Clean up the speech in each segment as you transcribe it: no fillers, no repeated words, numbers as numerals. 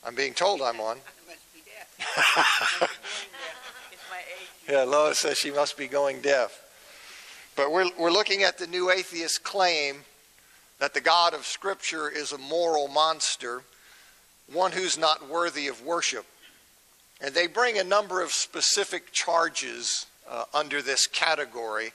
I'm being told I'm on. I must be deaf. It's my age. Yeah, Lois says she must be going deaf. But we're looking at the new atheist claim that the God of Scripture is a moral monster, one who's not worthy of worship. And they bring a number of specific charges under this category.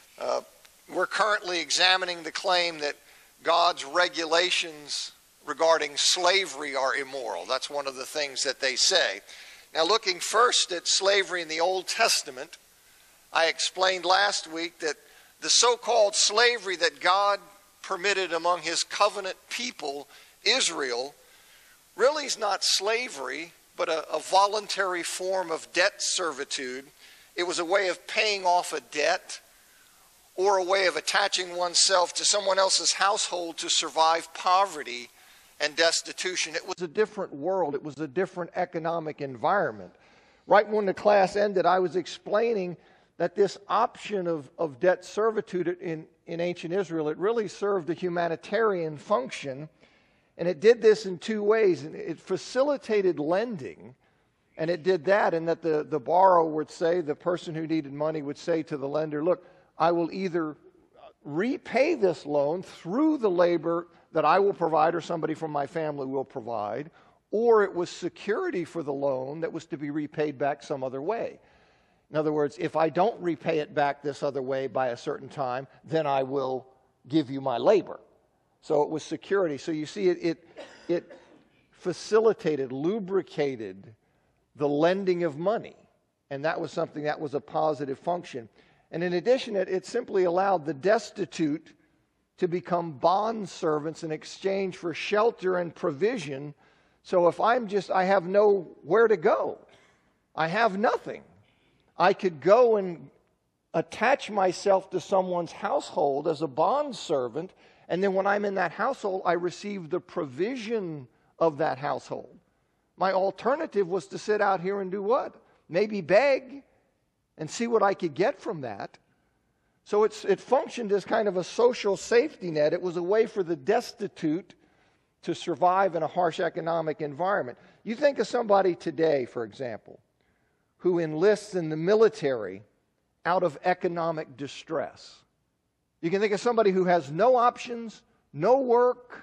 We're currently examining the claim that God's regulations regarding slavery are immoral. That's one of the things that they say. Now, looking first at slavery in the Old Testament, I explained last week that the so-called slavery that God permitted among his covenant people, Israel, really is not slavery, but a voluntary form of debt servitude. It was a way of paying off a debt or a way of attaching oneself to someone else's household to survive poverty and destitution. It was a different world. It was a different economic environment. Right when the class ended, I was explaining that this option of debt servitude in ancient Israel, it really served a humanitarian function, and it did this in two ways. It facilitated lending, and it did that in that the borrower would say, the person who needed money would say to the lender, look, I will either repay this loan through the labor that I will provide or somebody from my family will provide, or it was security for the loan that was to be repaid back some other way. In other words, if I don't repay it back this other way by a certain time, then I will give you my labor. So it was security. So you see, it facilitated, lubricated the lending of money. And that was something that was a positive function. And in addition, it simply allowed the destitute to become bond servants in exchange for shelter and provision. So if I have nowhere to go, I have nothing, I could go and attach myself to someone's household as a bond servant, and then when I'm in that household, I receive the provision of that household. My alternative was to sit out here and do what? Maybe beg and see what I could get from that. So it functioned as kind of a social safety net. It was a way for the destitute to survive in a harsh economic environment. You think of somebody today, for example, who enlists in the military out of economic distress. You can think of somebody who has no options, no work,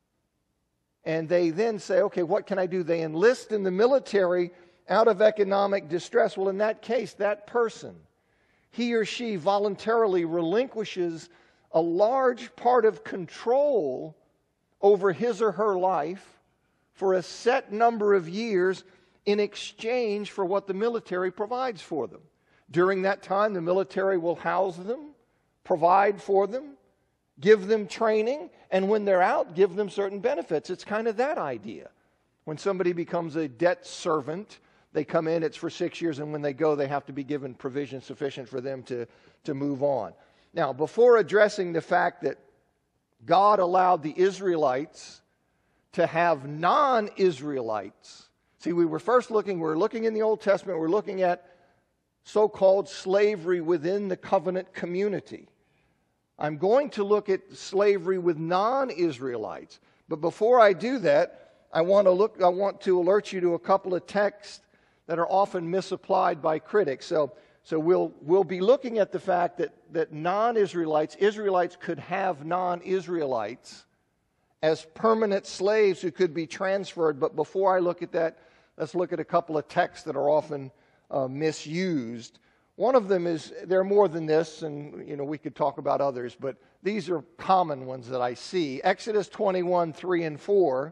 and they then say, okay, what can I do? They enlist in the military out of economic distress. Well, in that case, that person, he or she voluntarily relinquishes a large part of control over his or her life for a set number of years in exchange for what the military provides for them. During that time, the military will house them, provide for them, give them training, and when they're out, give them certain benefits. It's kind of that idea. When somebody becomes a debt servant, they come in, it's for 6 years, and when they go, they have to be given provision sufficient for them to move on. Now, before addressing the fact that God allowed the Israelites to have non-Israelites, see, we were looking in the Old Testament, we're looking at so-called slavery within the covenant community. I'm going to look at slavery with non-Israelites. But before I do that, I want to alert you to a couple of texts that are often misapplied by critics. So we'll be looking at the fact that non-Israelites, Israelites could have non-Israelites as permanent slaves who could be transferred. But before I look at that, let's look at a couple of texts that are often misused. One of them is, there are more than this, and we could talk about others, but these are common ones that I see. Exodus 21, 3 and 4.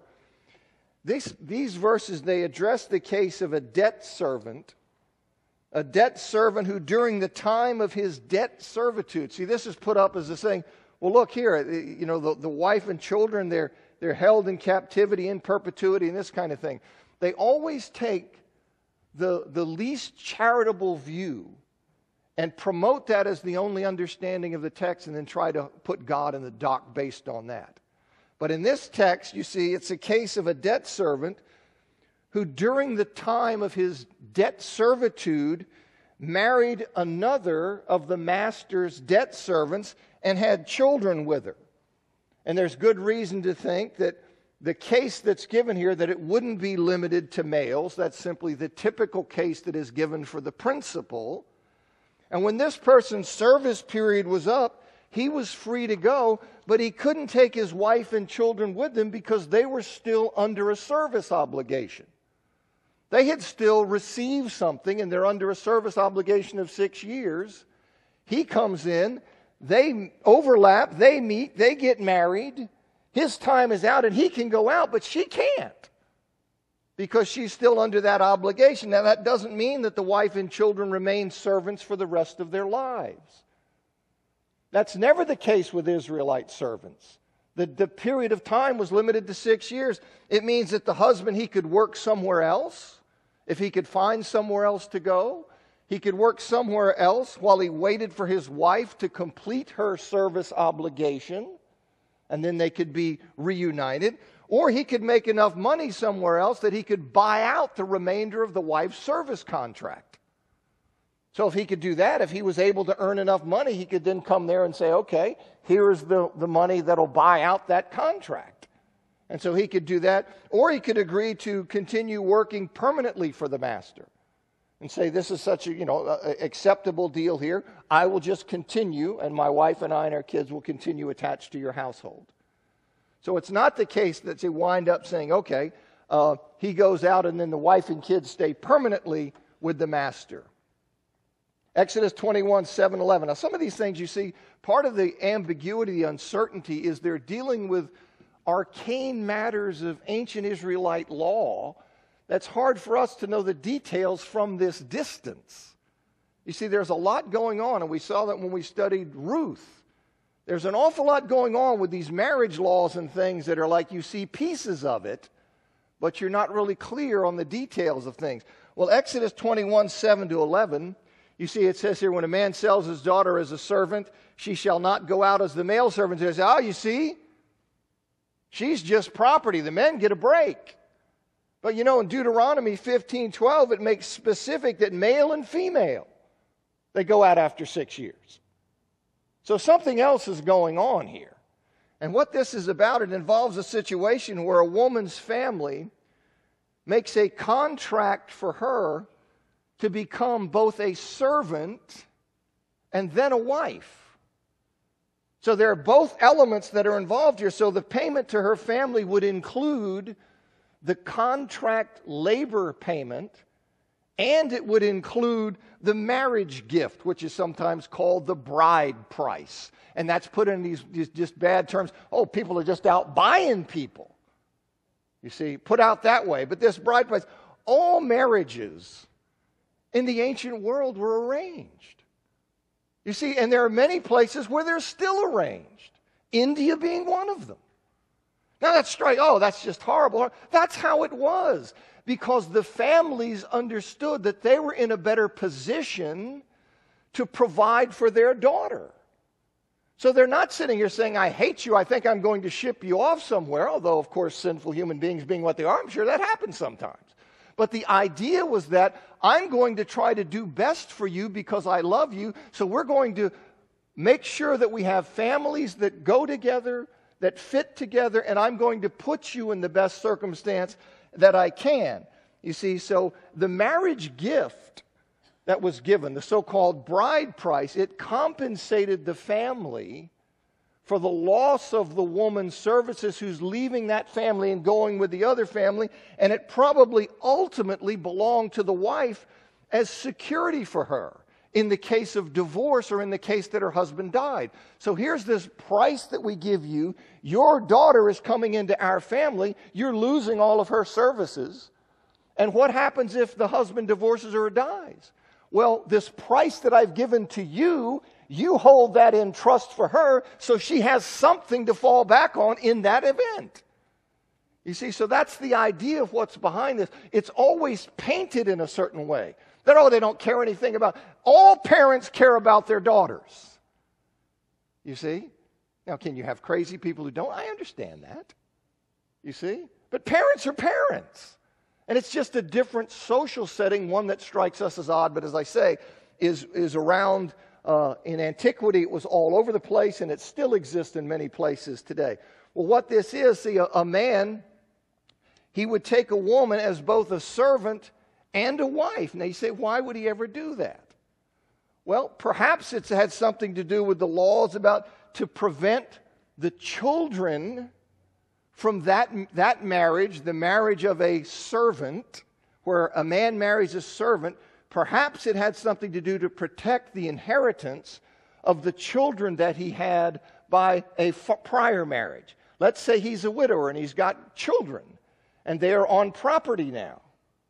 These verses, they address the case of a debt servant who during the time of his debt servitude, see, this is put up as a saying, well, look here, the wife and children, they're held in captivity in perpetuity and this kind of thing. They always take the least charitable view and promote that as the only understanding of the text and then try to put God in the dock based on that. But in this text, you see, it's a case of a debt servant who during the time of his debt servitude married another of the master's debt servants and had children with her. And there's good reason to think that the case that's given here, that it wouldn't be limited to males. That's simply the typical case that is given for the principle. And when this person's service period was up, he was free to go, but he couldn't take his wife and children with him because they were still under a service obligation. They had still received something, and they're under a service obligation of 6 years. He comes in, they overlap, they meet, they get married. His time is out, and he can go out, but she can't because she's still under that obligation. Now, that doesn't mean that the wife and children remain servants for the rest of their lives. That's never the case with Israelite servants. The period of time was limited to 6 years. It means that the husband, he could work somewhere else if he could find somewhere else to go. He could work somewhere else while he waited for his wife to complete her service obligation, and then they could be reunited. Or he could make enough money somewhere else that he could buy out the remainder of the wife's service contract. So if he could do that, if he was able to earn enough money, he could then come there and say, okay, here's the money that'll buy out that contract. And so he could do that. Or he could agree to continue working permanently for the master and say, this is such a acceptable deal here. I will just continue, and my wife and I and our kids will continue attached to your household. So it's not the case that they wind up saying, okay, he goes out and then the wife and kids stay permanently with the master. Exodus 21, 7, 11. Now, some of these things you see, part of the ambiguity, the uncertainty, is they're dealing with arcane matters of ancient Israelite law that's hard for us to know the details from this distance. You see, there's a lot going on, and we saw that when we studied Ruth. There's an awful lot going on with these marriage laws and things that are like you see pieces of it, but you're not really clear on the details of things. Well, Exodus 21, 7 to 11, you see it says here, when a man sells his daughter as a servant, she shall not go out as the male servant. They say, oh, you see, she's just property. The men get a break. But in Deuteronomy 15:12, it makes specific that male and female, they go out after 6 years. So something else is going on here. And what this is about, it involves a situation where a woman's family makes a contract for her to become both a servant and then a wife. So there are both elements that are involved here. So the payment to her family would include the contract labor payment, and it would include the marriage gift, which is sometimes called the bride price. And that's put in these just bad terms. Oh, people are just out buying people. You see, put out that way. But this bride price, all marriages in the ancient world were arranged. You see, and there are many places where they're still arranged. India being one of them. Now that's straight, oh, that's just horrible. That's how it was. Because the families understood that they were in a better position to provide for their daughter. So they're not sitting here saying, I hate you, I think I'm going to ship you off somewhere. Although, of course, sinful human beings being what they are, I'm sure that happens sometimes. But the idea was that I'm going to try to do best for you because I love you. So we're going to make sure that we have families that go together, that fit together, and I'm going to put you in the best circumstance that I can. You see, so the marriage gift that was given, the so-called bride price, it compensated the family for the loss of the woman's services who's leaving that family and going with the other family, and it probably ultimately belonged to the wife as security for her in the case of divorce or in the case that her husband died. So here's this price that we give you. Your daughter is coming into our family. You're losing all of her services. And what happens if the husband divorces her or dies? Well, this price that I've given to you, you hold that in trust for her so she has something to fall back on in that event. You see, so that's the idea of what's behind this. It's always painted in a certain way. That, oh, they don't care anything about. All parents care about their daughters. You see? Now, can you have crazy people who don't? I understand that. You see? But parents are parents. And it's just a different social setting, one that strikes us as odd, but as I say, is around in antiquity. It was all over the place, and it still exists in many places today. Well, what this is, see, a man he would take a woman as both a servant and a wife. Now you say, why would he ever do that? Well, perhaps it's had something to do with the laws about to prevent the children from that marriage, the marriage of a servant, where a man marries a servant. Perhaps it had something to do to protect the inheritance of the children that he had by a prior marriage. Let's say he's a widower and he's got children, and they are on property now.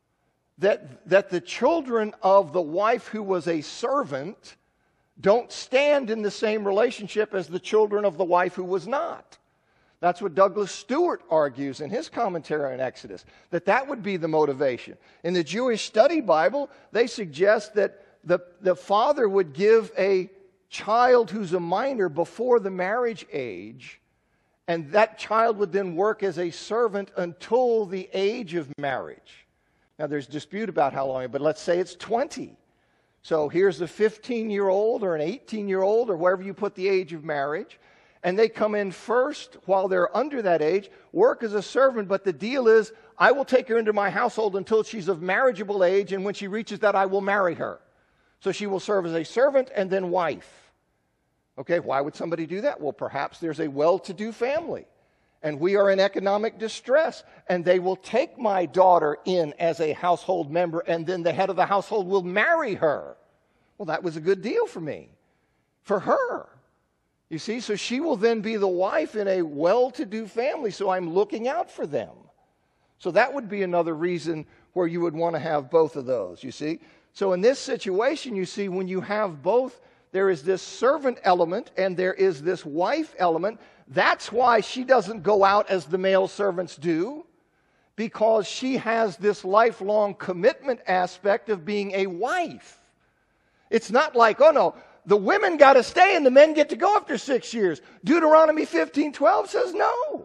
That the children of the wife who was a servant don't stand in the same relationship as the children of the wife who was not. That's what Douglas Stewart argues in his commentary on Exodus, that would be the motivation. In the Jewish Study Bible, they suggest that the father would give a child who's a minor before the marriage age, and that child would then work as a servant until the age of marriage. Now, there's dispute about how long, but let's say it's 20. So here's a 15-year-old or an 18-year-old or wherever you put the age of marriage, and they come in first while they're under that age, work as a servant, but the deal is, I will take her into my household until she's of marriageable age, and when she reaches that, I will marry her. So she will serve as a servant and then wife. Okay, why would somebody do that? Well, perhaps there's a well-to-do family, and we are in economic distress, and they will take my daughter in as a household member, and then the head of the household will marry her. Well, that was a good deal for me, for her. You see, so she will then be the wife in a well-to-do family, so I'm looking out for them. So that would be another reason where you would want to have both of those, you see. So in this situation, you see, when you have both, there is this servant element and there is this wife element. That's why she doesn't go out as the male servants do, because she has this lifelong commitment aspect of being a wife. It's not like, oh no, the women got to stay and the men get to go after 6 years. Deuteronomy 15:12 says no.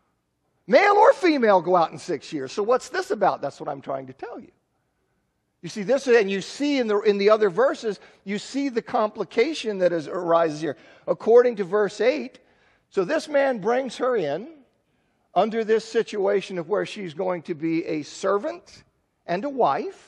Male or female go out in 6 years. So what's this about? That's what I'm trying to tell you. You see this, and you see in the other verses, you see the complication that arises here. According to verse 8, so this man brings her in under this situation of where she's going to be a servant and a wife.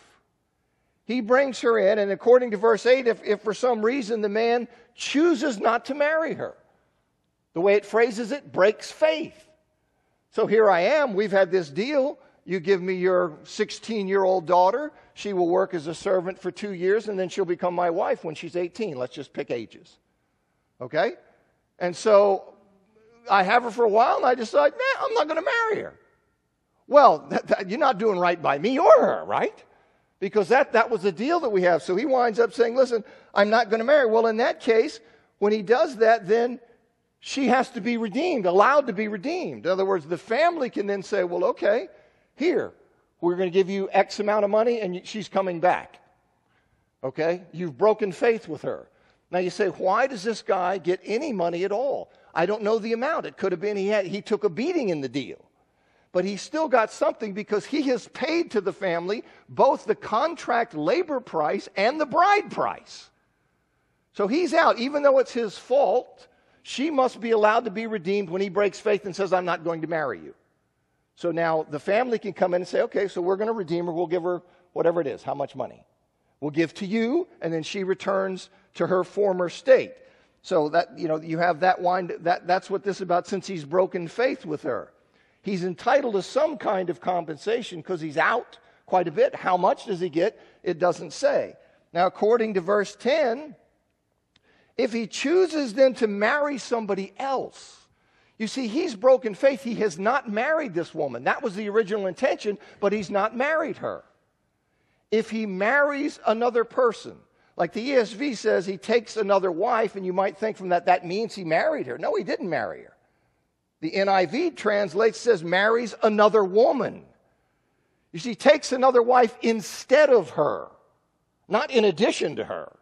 He brings her in, and according to verse 8, if for some reason the man chooses not to marry her, the way it phrases it, breaks faith. So here I am, we've had this deal. You give me your 16-year-old daughter. She will work as a servant for 2 years, and then she'll become my wife when she's 18. Let's just pick ages. Okay? And so I have her for a while, and I decide, I'm not going to marry her. Well, you're not doing right by me or her, right? Because that was the deal that we have. So he winds up saying, listen, I'm not going to marry. Well, in that case, when he does that, then she has to be redeemed, allowed to be redeemed. In other words, the family can then say, well, okay, here, we're going to give you X amount of money, and she's coming back. Okay? You've broken faith with her. Now you say, why does this guy get any money at all? I don't know the amount. It could have been he took a beating in the deal. But he still got something because he has paid to the family both the contract labor price and the bride price. So he's out. Even though it's his fault, she must be allowed to be redeemed when he breaks faith and says, I'm not going to marry you. So now the family can come in and say, okay, so we're going to redeem her. We'll give her whatever it is, how much money. We'll give to you, and then she returns to her former state. So that, you have that that's what this is about, since he's broken faith with her. He's entitled to some kind of compensation because he's out quite a bit. How much does he get? It doesn't say. Now, according to verse 10, if he chooses then to marry somebody else, you see, he's broken faith. He has not married this woman. That was the original intention, but he's not married her. If he marries another person, like the ESV says, he takes another wife, and you might think from that means he married her. No, he didn't marry her. The NIV translates, says, marries another woman. You see, takes another wife instead of her, not in addition to her.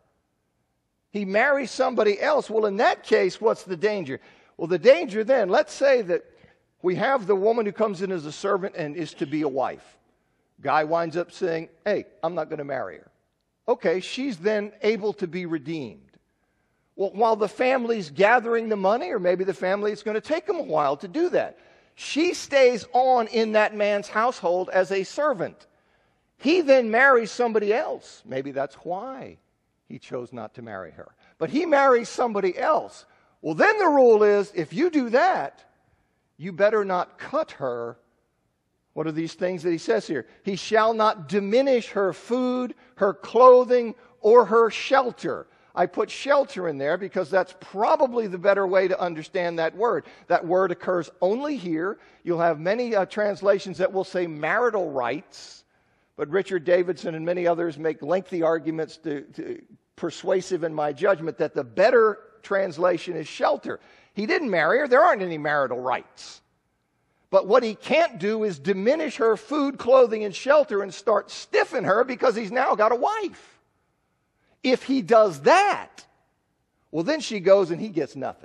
He marries somebody else. Well, in that case, what's the danger? Well, the danger then, let's say that we have the woman who comes in as a servant and is to be a wife. Guy winds up saying, hey, I'm not going to marry her. Okay, she's then able to be redeemed. Well, while the family's gathering the money, or maybe the family, it's going to take them a while to do that. She stays on in that man's household as a servant. He then marries somebody else. Maybe that's why he chose not to marry her. But he marries somebody else. Well, then the rule is, if you do that, you better not cut her. What are these things that he says here? He shall not diminish her food, her clothing, or her shelter. I put shelter in there because that's probably the better way to understand that word. That word occurs only here. You'll have many translations that will say marital rights, but Richard Davidson and many others make lengthy arguments persuasive in my judgment that the better translation is shelter. He didn't marry her. There aren't any marital rights. But what he can't do is diminish her food, clothing, and shelter and start stiffing her because he's now got a wife. If he does that, well, then she goes and he gets nothing.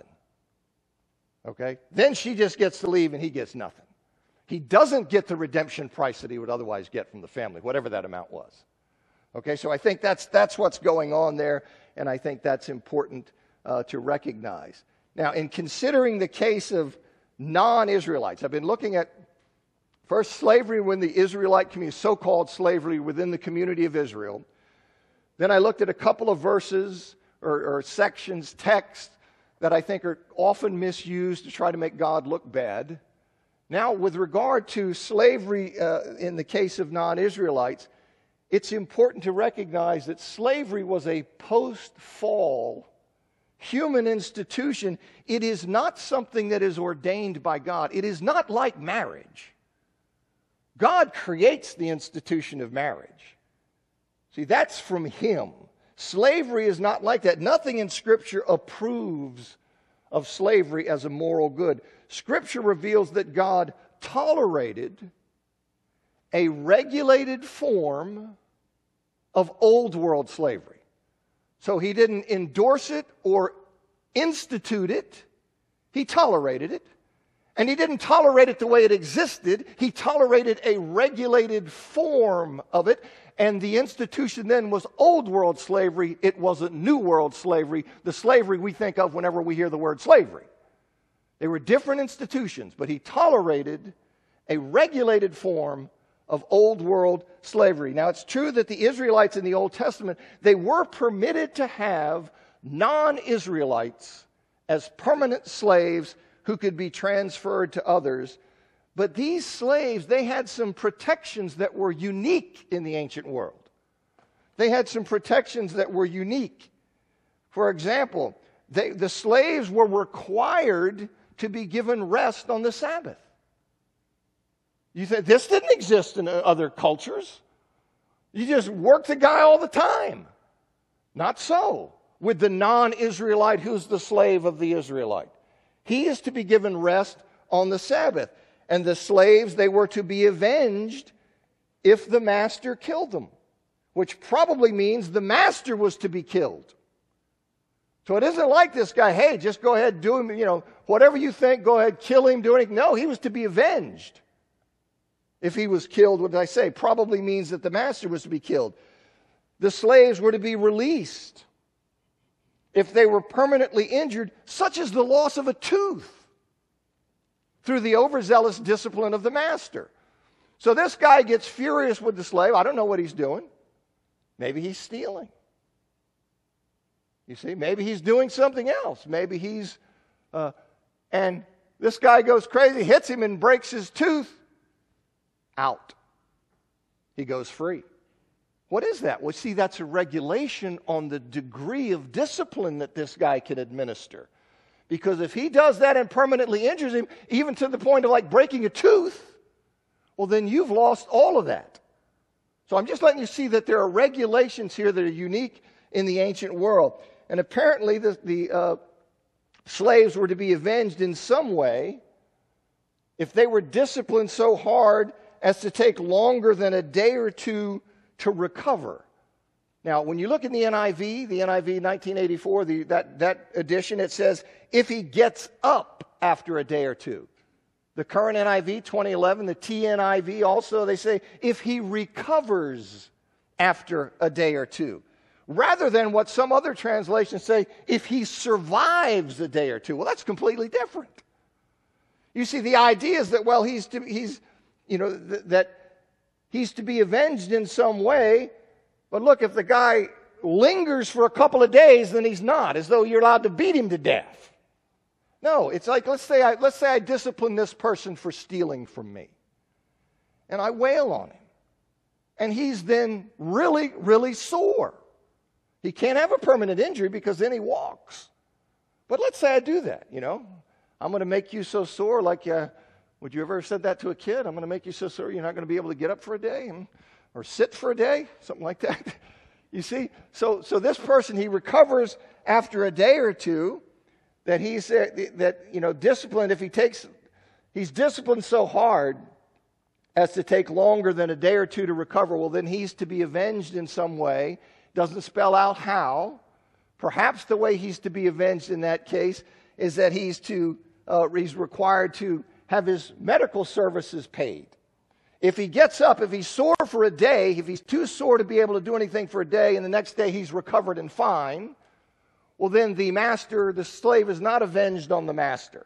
Okay? Then she just gets to leave and he gets nothing. He doesn't get the redemption price that he would otherwise get from the family, whatever that amount was. Okay, so I think that's what's going on there, and I think that's important to recognize. Now, in considering the case of non-Israelites, I've been looking at first slavery within the Israelite community, so-called slavery within the community of Israel. Then I looked at a couple of verses or sections, text, that I think are often misused to try to make God look bad. Now, with regard to slavery in the case of non-Israelites, it's important to recognize that slavery was a post-fall human institution. It is not something that is ordained by God. It is not like marriage. God creates the institution of marriage. See, that's from Him. Slavery is not like that. Nothing in Scripture approves of slavery as a moral good. Scripture reveals that God tolerated a regulated form of old world slavery. So He didn't endorse it or institute it. He tolerated it. And He didn't tolerate it the way it existed. He tolerated a regulated form of it. And the institution then was old world slavery. It wasn't new world slavery, the slavery we think of whenever we hear the word slavery. They were different institutions, but He tolerated a regulated form of old world slavery. Now, it's true that the Israelites in the Old Testament, they were permitted to have non-Israelites as permanent slaves who could be transferred to others. But these slaves, they had some protections that were unique in the ancient world. They had some protections that were unique. For example, the slaves were required to be given rest on the Sabbath. You say, this didn't exist in other cultures. You just work the guy all the time. Not so with the non-Israelite who's the slave of the Israelite. He is to be given rest on the Sabbath. And the slaves, they were to be avenged if the master killed them, which probably means the master was to be killed. So it isn't like this guy, hey, just go ahead, do him, whatever you think, go ahead, kill him, do anything. No, he was to be avenged. If he was killed, what did I say? Probably means that the master was to be killed. The slaves were to be released if they were permanently injured, such as the loss of a tooth, through the overzealous discipline of the master. So this guy gets furious with the slave. I don't know what he's doing. Maybe he's stealing. You see, maybe he's doing something else. Maybe he's, and this guy goes crazy, hits him and breaks his tooth. Out. He goes free. What is that? Well, see, that's a regulation on the degree of discipline that this guy can administer. Because if he does that and permanently injures him, even to the point of like breaking a tooth, well, then you've lost all of that. So I'm just letting you see that there are regulations here that are unique in the ancient world. And apparently the slaves were to be avenged in some way if they were disciplined so hard as to take longer than a day or two to recover. Now, when you look in the NIV 1984, that edition, it says, if he gets up after a day or two. The current NIV, 2011, the TNIV also, they say, if he recovers after a day or two. Rather than what some other translations say, if he survives a day or two. Well, that's completely different. You see, the idea is that, well, that he's to be avenged in some way. But look, if the guy lingers for a couple of days, then he's not, as though you're allowed to beat him to death. No, it's like, let's say I discipline this person for stealing from me, and I wail on him, and he's then really, really sore. He can't have a permanent injury because then he walks. But let's say I do that, I'm going to make you so sore, like, would you ever have said that to a kid? I'm going to make you so sore you're not going to be able to get up for a day or sit for a day, something like that. You see? So this person, he recovers after a day or two, that he's disciplined. If he's disciplined so hard as to take longer than a day or two to recover, well, then he's to be avenged in some way. Doesn't spell out how. Perhaps the way he's to be avenged in that case is that he's required to have his medical services paid. If he gets up, if he's sore for a day, if he's too sore to be able to do anything for a day, and the next day he's recovered and fine, well, then the slave is not avenged on the master.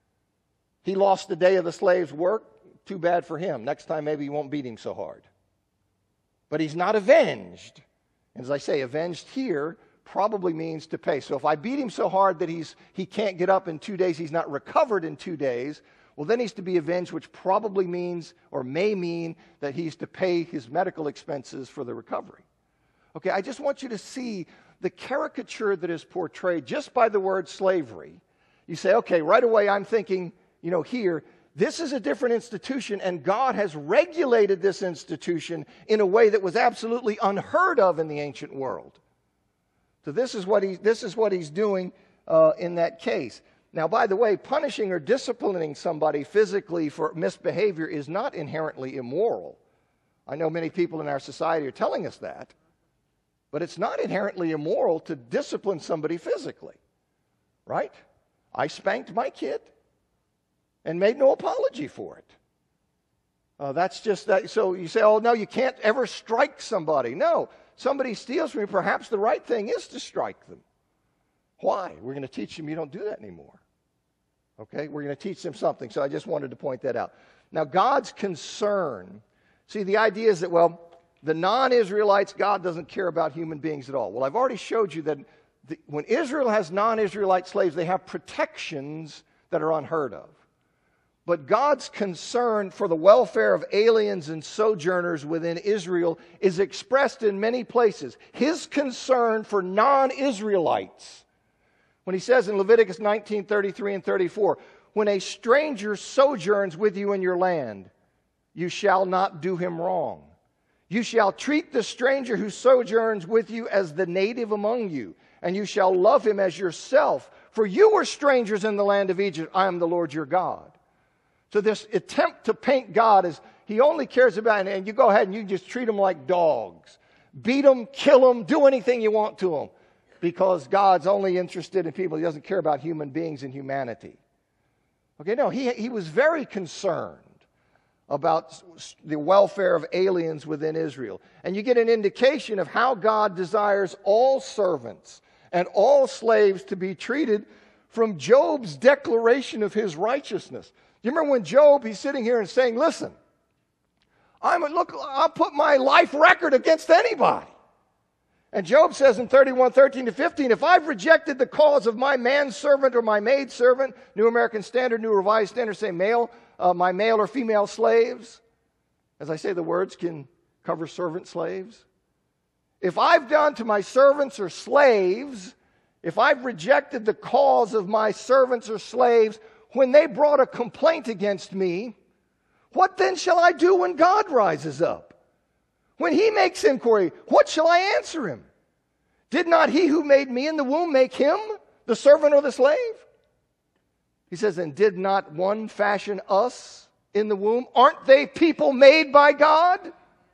He lost a day of the slave's work. Too bad for him. Next time maybe he won't beat him so hard. But he's not avenged. And as I say, avenged here probably means to pay. So if I beat him so hard that he can't get up in 2 days, he's not recovered in 2 days, well, then he's to be avenged, which probably means or may mean that he's to pay his medical expenses for the recovery. Okay, I just want you to see the caricature that is portrayed just by the word slavery. You say, okay, right away I'm thinking, here, this is a different institution, and God has regulated this institution in a way that was absolutely unheard of in the ancient world. So this is what he's doing in that case. Now, by the way, punishing or disciplining somebody physically for misbehavior is not inherently immoral. I know many people in our society are telling us that. But it's not inherently immoral to discipline somebody physically. Right? I spanked my kid and made no apology for it. That's just that. So you say, oh, no, you can't ever strike somebody. No, somebody steals from you, perhaps the right thing is to strike them. Why? We're going to teach them you don't do that anymore. Okay? We're going to teach them something. So I just wanted to point that out. Now, God's concern, see, the idea is that, well, the non-Israelites, God doesn't care about human beings at all. Well, I've already showed you that when Israel has non-Israelite slaves, they have protections that are unheard of. But God's concern for the welfare of aliens and sojourners within Israel is expressed in many places. His concern for non-Israelites, when he says in Leviticus 19:33 and 34, when a stranger sojourns with you in your land, you shall not do him wrong. You shall treat the stranger who sojourns with you as the native among you, and you shall love him as yourself. For you were strangers in the land of Egypt. I am the Lord your God. So this attempt to paint God as he only cares about, and you go ahead and you just treat them like dogs. Beat them, kill them, do anything you want to them. Because God's only interested in people. He doesn't care about human beings and humanity. Okay, no, he was very concerned about the welfare of aliens within Israel. And you get an indication of how God desires all servants and all slaves to be treated from Job's declaration of his righteousness. You remember when Job, he's sitting here and saying, listen, I'll put my life record against anybody. And Job says in 31:13-15, if I've rejected the cause of my manservant or my maidservant, New American Standard, New Revised Standard say my male or female slaves. As I say, the words can cover servant slaves. If I've done to my servants or slaves, if I've rejected the cause of my servants or slaves when they brought a complaint against me, what then shall I do when God rises up? When he makes inquiry, what shall I answer him? Did not he who made me in the womb make him the servant or the slave? He says, and did not one fashion us in the womb? Aren't they people made by God?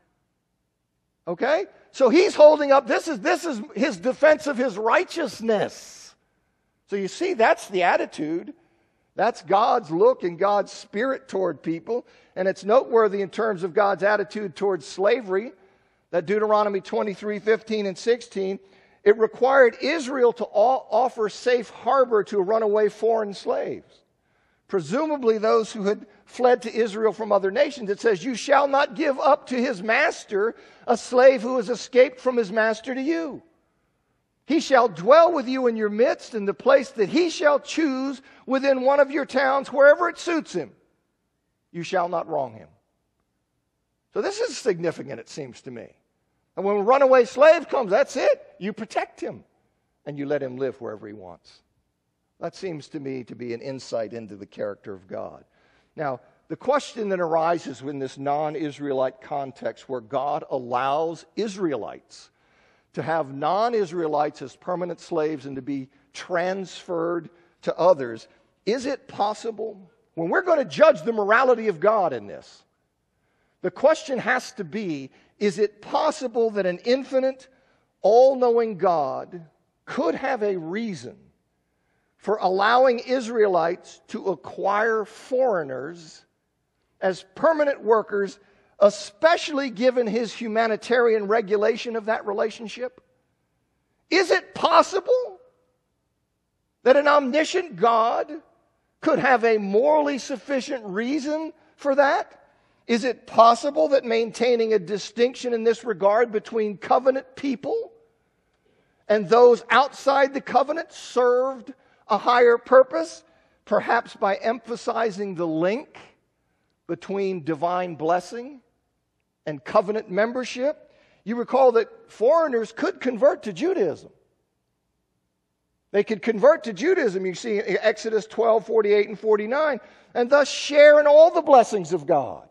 Okay? So he's holding up, this is his defense of his righteousness. So you see, that's the attitude. That's God's look and God's spirit toward people. And it's noteworthy in terms of God's attitude towards slavery that Deuteronomy 23:15 and 16, it required Israel to offer safe harbor to runaway foreign slaves. presumably those who had fled to Israel from other nations. It says, you shall not give up to his master a slave who has escaped from his master to you. He shall dwell with you in your midst in the place that he shall choose within one of your towns, wherever it suits him. You shall not wrong him. So this is significant, it seems to me. And when a runaway slave comes, that's it. You protect him and you let him live wherever he wants. That seems to me to be an insight into the character of God. Now, the question that arises in this non-Israelite context where God allows Israelites to have non-Israelites as permanent slaves and to be transferred to others, is it possible? When we're going to judge the morality of God in this, the question has to be, is it possible that an infinite, all-knowing God could have a reason for allowing Israelites to acquire foreigners as permanent workers, especially given his humanitarian regulation of that relationship? Is it possible that an omniscient God could have a morally sufficient reason for that? Is it possible that maintaining a distinction in this regard between covenant people and those outside the covenant served a higher purpose, perhaps by emphasizing the link between divine blessing and covenant membership? You recall that foreigners could convert to Judaism. They could convert to Judaism, you see in Exodus 12, 48 and 49, and thus share in all the blessings of God.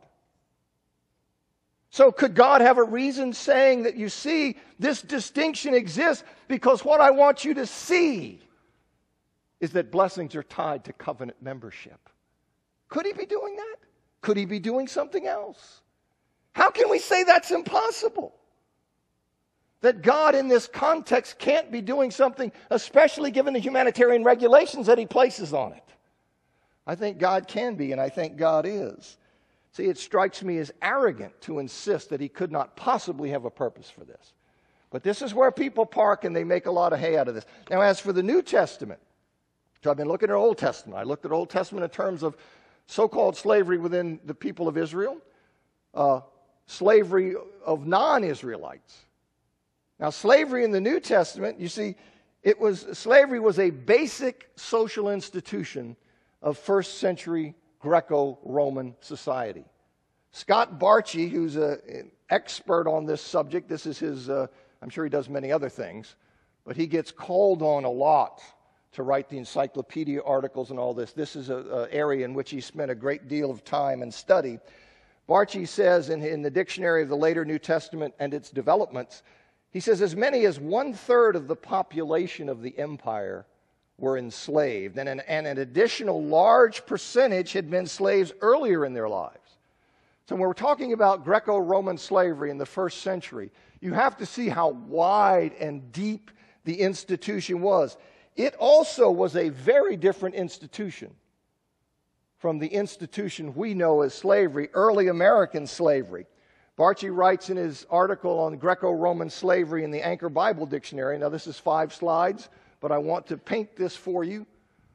So could God have a reason saying that, you see, this distinction exists because what I want you to see is that blessings are tied to covenant membership? Could he be doing that? Could he be doing something else? How can we say that's impossible? That God in this context can't be doing something, especially given the humanitarian regulations that he places on it. I think God can be, and I think God is. See, it strikes me as arrogant to insist that he could not possibly have a purpose for this. But this is where people park and they make a lot of hay out of this. Now, as for the New Testament, so I've been looking at Old Testament. I looked at Old Testament in terms of so-called slavery within the people of Israel, slavery of non-Israelites. Now, slavery in the New Testament, you see, slavery was a basic social institution of first century Greco-Roman society. Scott Barchi, who's an expert on this subject, this is his, I'm sure he does many other things, but he gets called on a lot to write the encyclopedia articles and all this. This is an area in which he spent a great deal of time and study. Barchi says in the Dictionary of the Later New Testament and its developments, he says as many as 1/3 of the population of the empire were enslaved, and an additional large percentage had been slaves earlier in their lives. So when we're talking about Greco-Roman slavery in the first century, you have to see how wide and deep the institution was. It also was a very different institution from the institution we know as slavery, early American slavery. Barchi writes in his article on Greco-Roman slavery in the Anchor Bible Dictionary, now this is 5 slides, but I want to paint this for you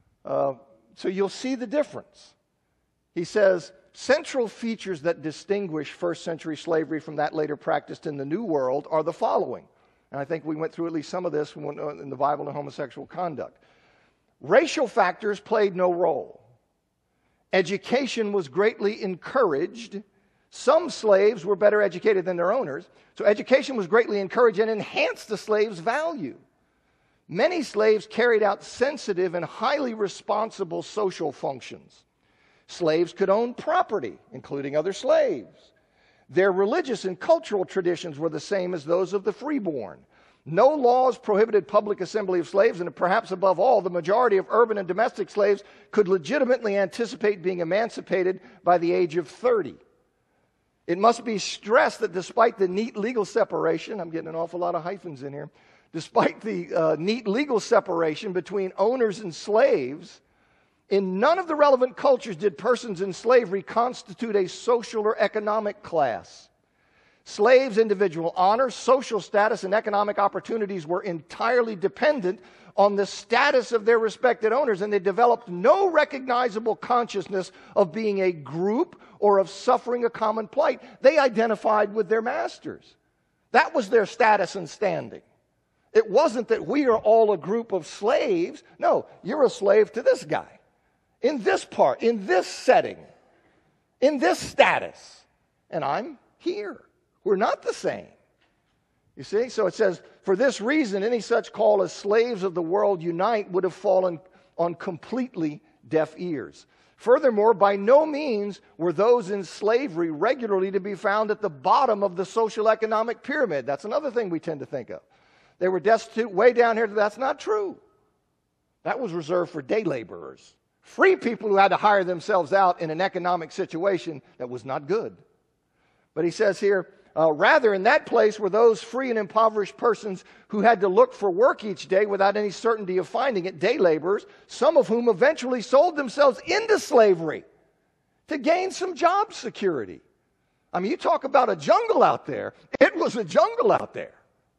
so you'll see the difference. He says, central features that distinguish first century slavery from that later practiced in the New World are the following. And I think we went through at least some of this in the Bible and homosexual conduct. Racial factors played no role. Education was greatly encouraged. Some slaves were better educated than their owners, so education was greatly encouraged and enhanced the slave's value. Many slaves carried out sensitive and highly responsible social functions. Slaves could own property, including other slaves. Their religious and cultural traditions were the same as those of the freeborn. No laws prohibited public assembly of slaves, and perhaps above all, the majority of urban and domestic slaves could legitimately anticipate being emancipated by the age of 30. It must be stressed that despite the neat legal separation, I'm getting an awful lot of hyphens in here, despite the neat legal separation between owners and slaves, in none of the relevant cultures did persons in slavery constitute a social or economic class. Slaves' individual honor, social status, and economic opportunities were entirely dependent on the status of their respected owners, and they developed no recognizable consciousness of being a group or of suffering a common plight. They identified with their masters. That was their status and standing. It wasn't that we are all a group of slaves. No, you're a slave to this guy. In this part, in this setting, in this status. And I'm here. We're not the same. You see? So it says, for this reason, any such call as slaves of the world unite would have fallen on completely deaf ears. Furthermore, by no means were those in slavery regularly to be found at the bottom of the social economic pyramid. That's another thing we tend to think of. They were destitute way down here. That's not true. That was reserved for day laborers. Free people who had to hire themselves out in an economic situation that was not good. But he says here, rather in that place were those free and impoverished persons who had to look for work each day without any certainty of finding it, day laborers, some of whom eventually sold themselves into slavery to gain some job security. I mean, you talk about a jungle out there. It was a jungle out there.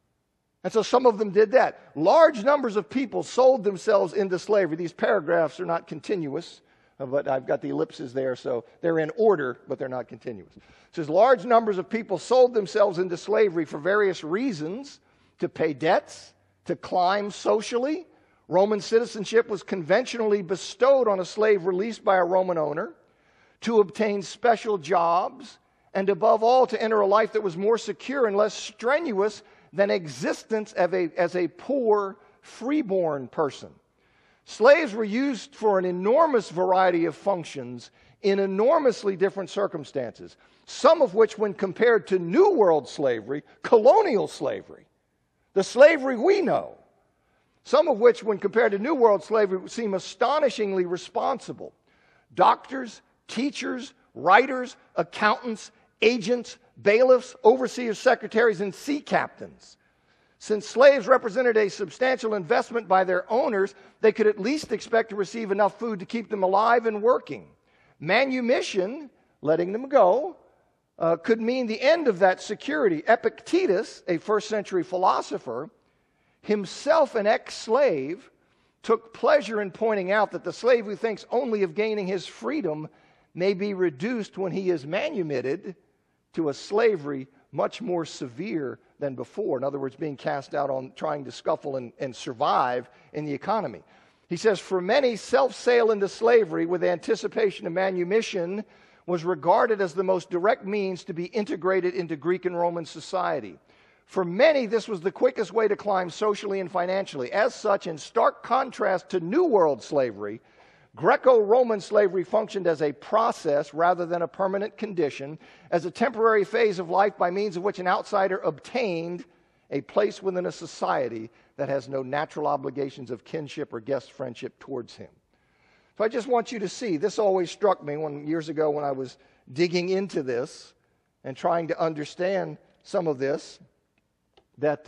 And so some of them did that. Large numbers of people sold themselves into slavery. These paragraphs are not continuous, but I've got the ellipses there, so they're in order, but they're not continuous. It says large numbers of people sold themselves into slavery for various reasons: to pay debts, to climb socially. Roman citizenship was conventionally bestowed on a slave released by a Roman owner, to obtain special jobs, and above all, to enter a life that was more secure and less strenuous than existence as a poor, freeborn person. Slaves were used for an enormous variety of functions in enormously different circumstances, some of which, when compared to New World slavery, colonial slavery, the slavery we know, some of which, when compared to New World slavery, seem astonishingly responsible. Doctors, teachers, writers, accountants, agents, bailiffs, overseers, secretaries, and sea captains. Since slaves represented a substantial investment by their owners, they could at least expect to receive enough food to keep them alive and working. Manumission, letting them go, could mean the end of that security. Epictetus, a first-century philosopher, himself an ex-slave, took pleasure in pointing out that the slave who thinks only of gaining his freedom may be reduced when he is manumitted to a slavery much more severe than before. In other words, being cast out on trying to scuffle and survive in the economy. He says, for many, self-sale into slavery with anticipation of manumission was regarded as the most direct means to be integrated into Greek and Roman society. For many, this was the quickest way to climb socially and financially. As such, in stark contrast to New World slavery, Greco-Roman slavery functioned as a process rather than a permanent condition, as a temporary phase of life by means of which an outsider obtained a place within a society that has no natural obligations of kinship or guest friendship towards him. So I just want you to see, this always struck me years ago when I was digging into this and trying to understand some of this, that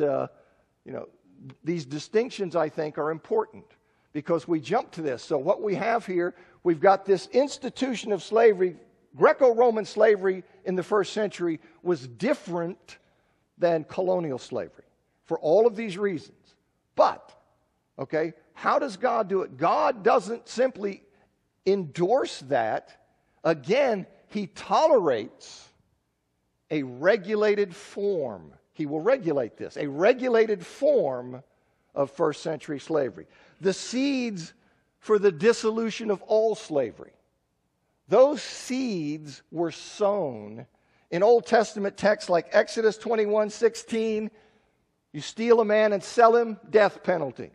these distinctions, I think, are important. Because we jump to this. So what we have here, we've got this institution of slavery. Greco-Roman slavery in the first century was different than colonial slavery for all of these reasons. But, okay, how does God do it? God doesn't simply endorse that. Again, he tolerates a regulated form. He will regulate this, a regulated form of first century slavery. The seeds for the dissolution of all slavery. Those seeds were sown in Old Testament texts like Exodus 21:16. You steal a man and sell him, death penalty.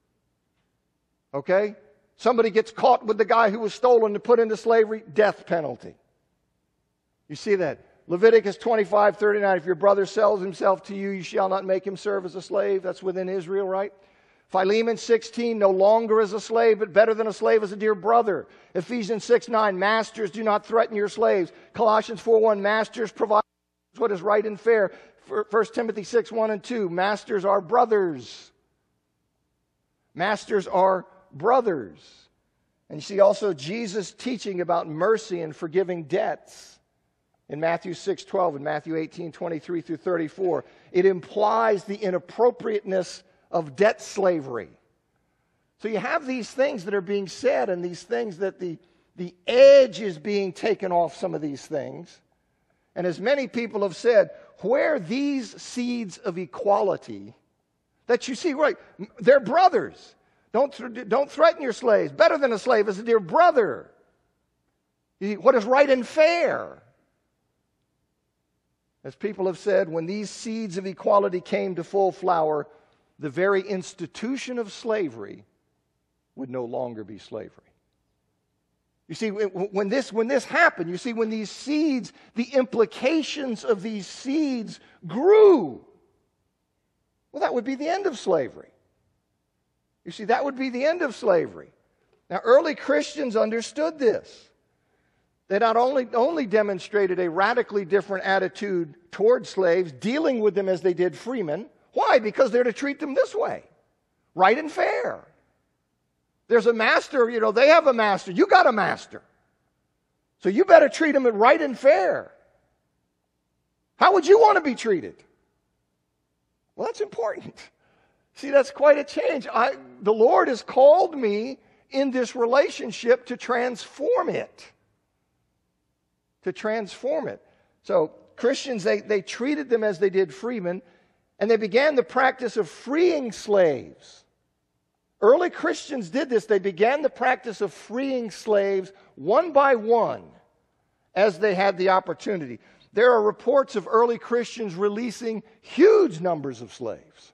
Okay? Somebody gets caught with the guy who was stolen and put into slavery, death penalty. You see that? Leviticus 25:39, if your brother sells himself to you, you shall not make him serve as a slave. That's within Israel, right? Philemon 16, no longer as a slave, but better than a slave as a dear brother. Ephesians 6:9, masters, do not threaten your slaves. Colossians 4:1, masters, provide what is right and fair. 1 Timothy 6:1 and 2, masters are brothers. Masters are brothers. And you see also Jesus teaching about mercy and forgiving debts in Matthew 6:12 and Matthew 18:23 through 34. It implies the inappropriateness of debt slavery. So you have these things that are being said, and these things that the edge is being taken off some of these things. And as many people have said, where these seeds of equality that you see, right, they're brothers. Don't threaten your slaves. Better than a slave is a dear brother. What is right and fair? As people have said, when these seeds of equality came to full flower, the very institution of slavery would no longer be slavery. You see, when this happened, you see, when these seeds, the implications of these seeds grew, well, that would be the end of slavery. You see, that would be the end of slavery. Now, early Christians understood this. They not only demonstrated a radically different attitude toward slaves, dealing with them as they did freemen. Why? Because they're to treat them this way, right and fair. There's a master, they have a master. You got a master. So you better treat them right and fair. How would you want to be treated? Well, that's important. See, that's quite a change. The Lord has called me in this relationship to transform it. To transform it. So Christians, they treated them as they did freemen, and they began the practice of freeing slaves. Early Christians did this. They began the practice of freeing slaves one by one as they had the opportunity. There are reports of early Christians releasing huge numbers of slaves.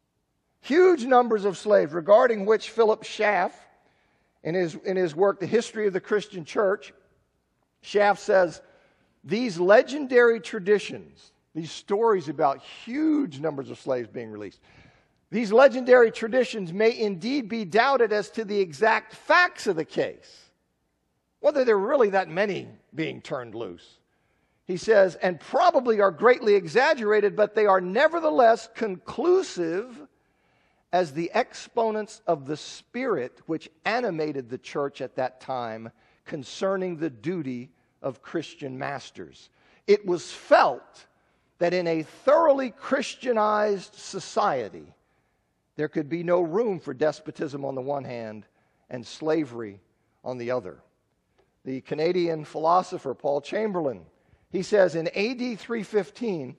Huge numbers of slaves, regarding which Philip Schaff, in his work, The History of the Christian Church, Schaff says, these legendary traditions, these stories about huge numbers of slaves being released, these legendary traditions may indeed be doubted as to the exact facts of the case, whether there were really that many being turned loose. He says, and probably are greatly exaggerated, but they are nevertheless conclusive as the exponents of the spirit which animated the church at that time concerning the duty of Christian masters. It was felt that in a thoroughly Christianized society, there could be no room for despotism on the one hand and slavery on the other. The Canadian philosopher Paul Chamberlain, he says in AD 315,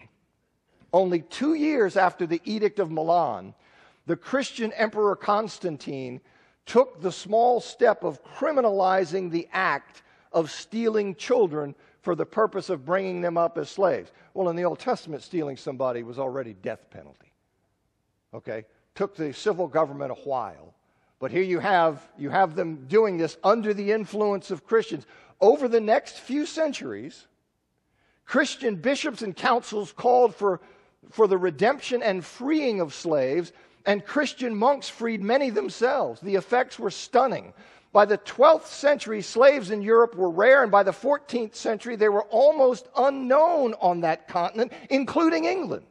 only 2 years after the Edict of Milan, the Christian Emperor Constantine took the small step of criminalizing the act of stealing children for the purpose of bringing them up as slaves. Well, in the Old Testament, stealing somebody was already death penalty. Okay? Took the civil government a while. But here you have them doing this under the influence of Christians. Over the next few centuries, Christian bishops and councils called for the redemption and freeing of slaves, and Christian monks freed many themselves. The effects were stunning. By the 12th century, slaves in Europe were rare, and by the 14th century, they were almost unknown on that continent, including England.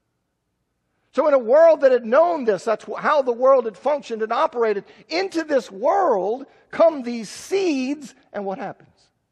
So in a world that had known this, that's how the world had functioned and operated, into this world come these seeds, and what happens?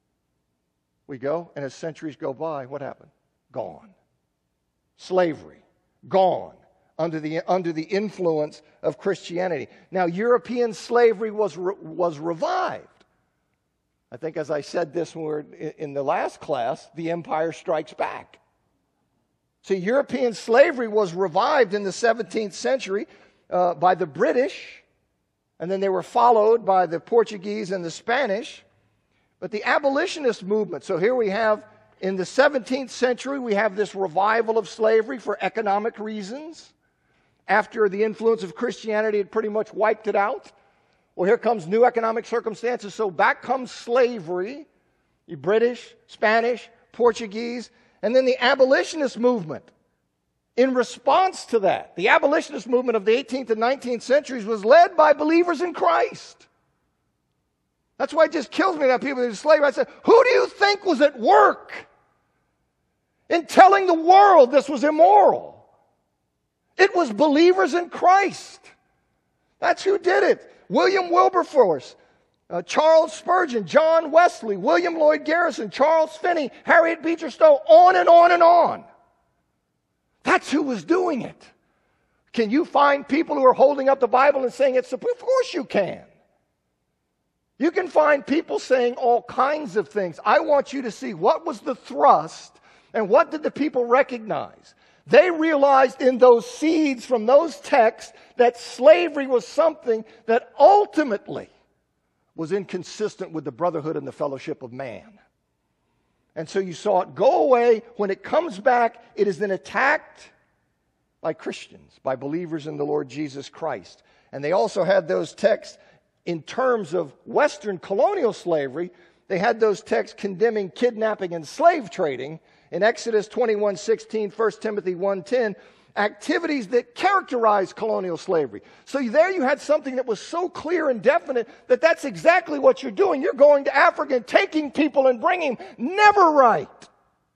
We go, and as centuries go by, what happened? Gone. Slavery. Gone. Under the influence of Christianity. Now, European slavery was revived. I think as I said this when we were in the last class, the Empire Strikes Back. See, European slavery was revived in the 17th century by the British, and then they were followed by the Portuguese and the Spanish. But the abolitionist movement, so here we have, in the 17th century, we have this revival of slavery for economic reasons. After the influence of Christianity had pretty much wiped it out. Well, here comes new economic circumstances, so back comes slavery, the British, Spanish, Portuguese, and then the abolitionist movement. In response to that, the abolitionist movement of the 18th and 19th centuries was led by believers in Christ. That's why it just kills me that people that are slavery. I said, who do you think was at work in telling the world this was immoral? It was believers in Christ. That's who did it. William Wilberforce, Charles Spurgeon, John Wesley, William Lloyd Garrison, Charles Finney, Harriet Beecher Stowe, on and on and on. That's who was doing it. Can you find people who are holding up the Bible and saying it's supreme? Of course you can. You can find people saying all kinds of things. I want you to see what was the thrust and what did the people recognize. They realized in those seeds from those texts that slavery was something that ultimately was inconsistent with the brotherhood and the fellowship of man. And so you saw it go away. When it comes back, it is then attacked by Christians, by believers in the Lord Jesus Christ. And they also had those texts in terms of Western colonial slavery. They had those texts condemning kidnapping and slave trading in Exodus 21:16, 1 Timothy 1:10, activities that characterize colonial slavery. So there you had something that was so clear and definite that that's exactly what you're doing. You're going to Africa and taking people and bringing them. Never right.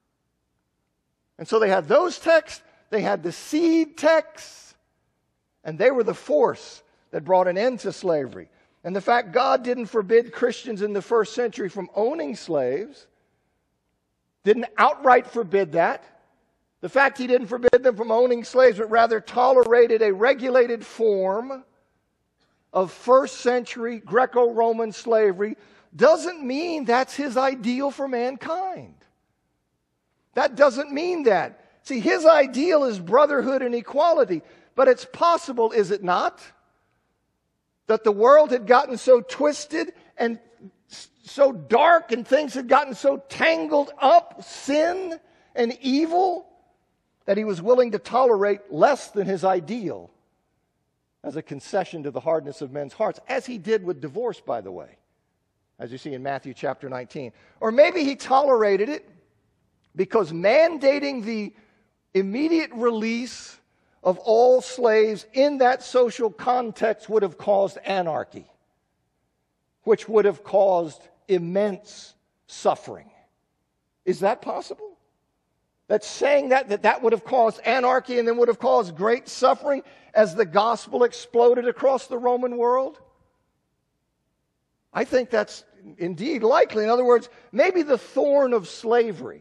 And so they had those texts. They had the seed texts. And they were the force that brought an end to slavery. And the fact God didn't forbid Christians in the first century from owning slaves, didn't outright forbid that. The fact he didn't forbid them from owning slaves, but rather tolerated a regulated form of first century Greco-Roman slavery, doesn't mean that's his ideal for mankind. That doesn't mean that. See, his ideal is brotherhood and equality, but it's possible, is it not, that the world had gotten so twisted and so dark and things had gotten so tangled up, sin and evil, that he was willing to tolerate less than his ideal as a concession to the hardness of men's hearts, as he did with divorce, by the way, as you see in Matthew chapter 19. Or maybe he tolerated it because mandating the immediate release of all slaves in that social context would have caused anarchy, which would have caused immense suffering. Is that possible? That's saying that would have caused anarchy and then would have caused great suffering as the gospel exploded across the Roman world? I think that's indeed likely. In other words, maybe the thorn of slavery.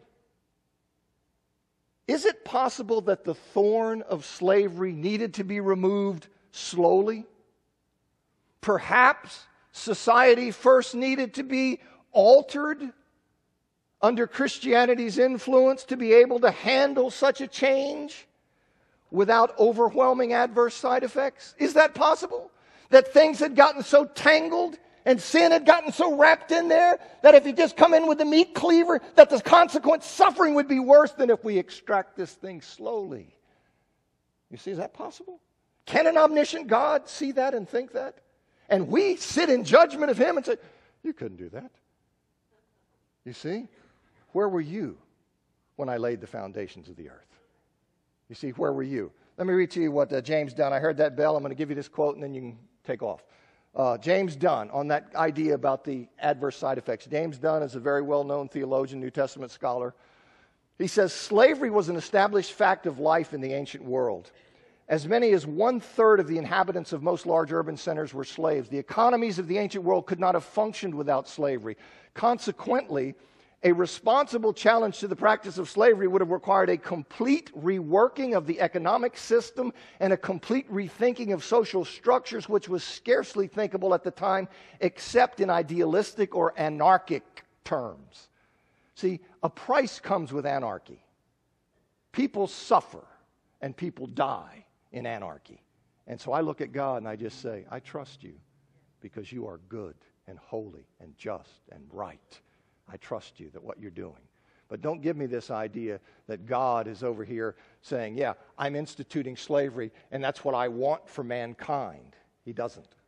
Is it possible that the thorn of slavery needed to be removed slowly? Perhaps society first needed to be altered under Christianity's influence to be able to handle such a change without overwhelming adverse side effects? Is that possible? That things had gotten so tangled and sin had gotten so wrapped in there that if you just come in with the meat cleaver, that the consequent suffering would be worse than if we extract this thing slowly. You see, is that possible? Can an omniscient God see that and think that? And we sit in judgment of him and say, you couldn't do that. You see? Where were you when I laid the foundations of the earth? You see, where were you? Let me read to you what James Dunn, I heard that bell, I'm going to give you this quote and then you can take off. James Dunn, on that idea about the adverse side effects. James Dunn is a very well-known theologian, New Testament scholar. He says, slavery was an established fact of life in the ancient world. As many as 1/3 of the inhabitants of most large urban centers were slaves. The economies of the ancient world could not have functioned without slavery. Consequently, a responsible challenge to the practice of slavery would have required a complete reworking of the economic system and a complete rethinking of social structures, which was scarcely thinkable at the time, except in idealistic or anarchic terms. See, a price comes with anarchy. People suffer and people die in anarchy. And so I look at God and I just say, I trust you because you are good and holy and just and right. I trust you that what you're doing. But don't give me this idea that God is over here saying, yeah, I'm instituting slavery and that's what I want for mankind. He doesn't.